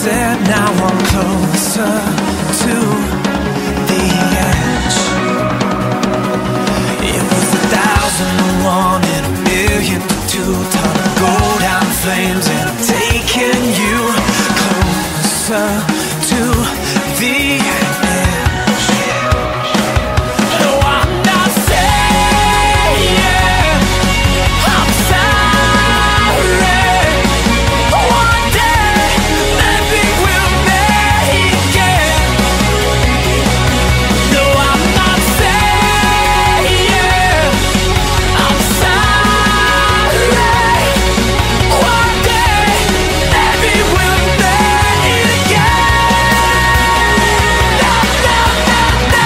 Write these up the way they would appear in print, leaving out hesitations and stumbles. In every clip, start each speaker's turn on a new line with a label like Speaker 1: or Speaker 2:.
Speaker 1: said, now I'm closer to the edge. It was 1,001 and 1,000,002. Time to go down flames, and I'm taking you closer to the edge. No, I'm not saying I'm sorry. One day, maybe we'll make it. No, I'm not saying I'm sorry. One day, maybe we'll make it again. No, no, no, no.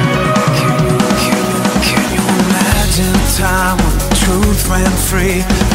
Speaker 1: Can you imagine a time when the truth ran free?